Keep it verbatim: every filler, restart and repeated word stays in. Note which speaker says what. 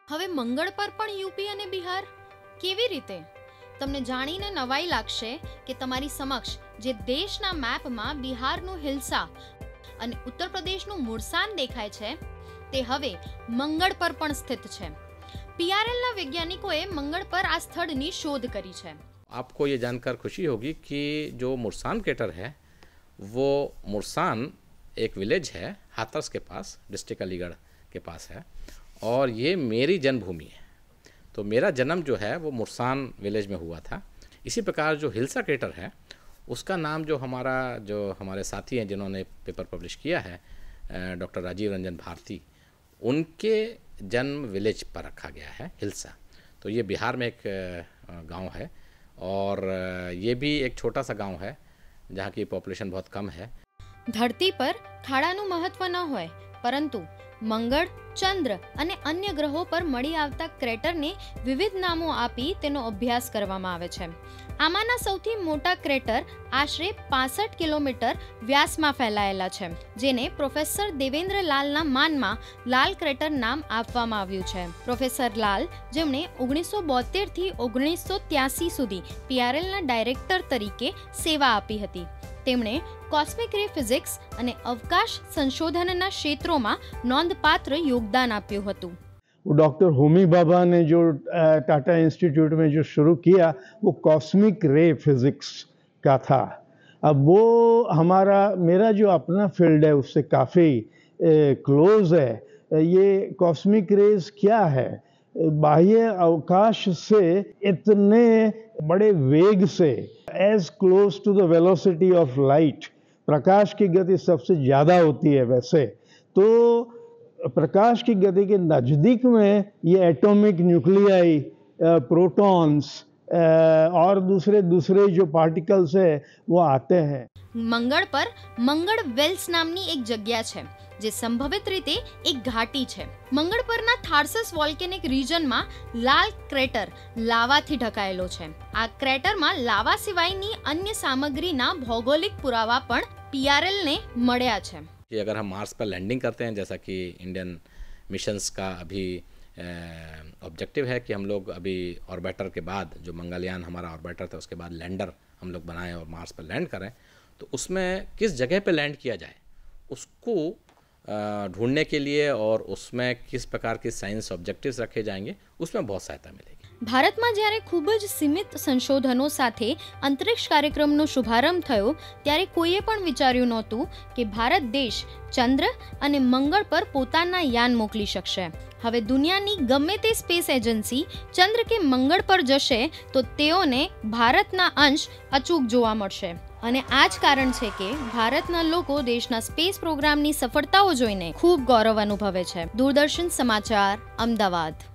Speaker 1: હવે મંગળ પર પણ યુપી અને બિહાર કેવી રીતે? તમને જાણીને નવાઈ લાગશે કે તમારી સમક્ષ જે દેશના મેપમાં બિહારનું હિલ્સા અને ઉત્તર પ્રદેશનું મુરસાન દેખાય છે તે હવે મંગળ પર પણ સ્થિત છે। પીઆરએલના વૈજ્ઞાનિકોએ મંગળ પર આ સ્થળની શોધ કરી છે।
Speaker 2: आपको ये जानकर खुशी होगी कि जो मुरसान क्रेटर है वो मुरसान एक विलेज है हाथरस के पास, डिस्ट्रिक्ट अलीगढ़ के पास है और ये मेरी जन्मभूमि है। तो मेरा जन्म जो है वो मुरसान विलेज में हुआ था। इसी प्रकार जो हिल्सा क्रेटर है उसका नाम जो हमारा जो हमारे साथी हैं जिन्होंने पेपर पब्लिश किया है डॉक्टर राजीव रंजन भारती, उनके जन्म विलेज पर रखा गया है हिल्सा। तो ये बिहार में एक गांव है और ये भी एक छोटा सा गांव है जहाँ की पॉपुलेशन बहुत कम है।
Speaker 1: धरती पर खाड़ाનું મહત્વ ન હોય પરંતુ મંગળ, ચંદ્ર અને અન્ય ગ્રહો પર મળી આવતા ક્રેટરને વિવિધ નામો આપી તેનો અભ્યાસ કરવામાં આવે છે। આમાંના સૌથી મોટા ક્રેટર આશરે પાસઠ કિલોમીટર વ્યાસમાં ફેલાયેલા છે, જેને પ્રોફેસર દેવેન્દ્ર લાલના માનમાં લાલ ક્રેટર નામ આપવામાં આવ્યું છે। પ્રોફેસર લાલ, જેમણે ઓગણીસો બોતેર થી ઓગણીસો ત્યાસી સુધી પીઆરએલના ડાયરેક્ટર તરીકે સેવા આપી હતી, તેમણે કોસ્મિક રે ફિઝિક્સ અને અવકાશ સંશોધનના ક્ષેત્રોમાં નોંધપાત્ર યોગદાન આપ્યું હતું।
Speaker 3: डॉक्टर होमी भाभा ने जो टाटा इंस्टीट्यूट में जो शुरू किया वो कॉस्मिक रे फिजिक्स का था। अब वो हमारा मेरा जो अपना फील्ड है उससे काफ़ी क्लोज है। ये कॉस्मिक रेज क्या है? बाह्य अवकाश से इतने बड़े वेग से as close to the velocity of light, प्रकाश की गति सबसे ज़्यादा होती है वैसे, तो प्रकाश की गति के नज़दीक में ये एटॉमिक न्यूक्लियाई, प्रोटॉन्स और दूसरे दूसरे जो पार्टिकल्स है वो आते हैं।
Speaker 1: मंगળ पर મંગળ વેલ્સ નામની એક જગ્યા છે જે સંભવિત રીતે એક ઘાટી છે। મંગળ પરના થાર્સસ વોલ્કેનિક રિજનમાં લાલ ક્રેટર લાવાથી ઢંકાયેલો છે। આ ક્રેટરમાં લાવા સિવાયની અન્ય સામગ્રીના ભૌગોલિક પુરાવા પણ પીઆરએલને મળ્યા છે।
Speaker 2: कि अगर हम मार्स पर लैंडिंग करते हैं, जैसा कि इंडियन मिशंस का अभी ऑब्जेक्टिव है कि हम लोग अभी ऑर्बिटर के बाद जो मंगलयान हमारा ऑर्बिटर था उसके बाद लैंडर हम लोग बनाएं और मार्स पर लैंड करें, तो उसमें किस जगह पे लैंड किया जाए उसको ढूंढने के लिए और उसमें किस प्रकार के साइंस ऑब्जेक्टिव्स रखे जाएंगे उसमें बहुत सहायता मिलेगी।
Speaker 1: ભારતમાં જ્યારે ખૂબ જ સીમિત સંશોધનો સાથે અંતરિક્ષ કાર્યક્રમનો શુભારંભ થયો ત્યારે કોઈએ પણ વિચાર્યું નહોતું કે ભારત દેશ ચંદ્ર અને મંગળ પર પોતાના યાન મોકલી શકશે। હવે દુનિયાની ગમે તે સ્પેસ એજન્સી ચંદ્ર કે મંગળ પર જશે તો તેઓને ભારતના અંશ અચૂક જોવા મળશે અને આ જ કારણ છે કે ભારતના લોકો દેશના સ્પેસ પ્રોગ્રામની સફળતાઓ જોઈને ખૂબ ગૌરવ અનુભવે છે। દૂરદર્શન સમાચાર, અમદાવાદ।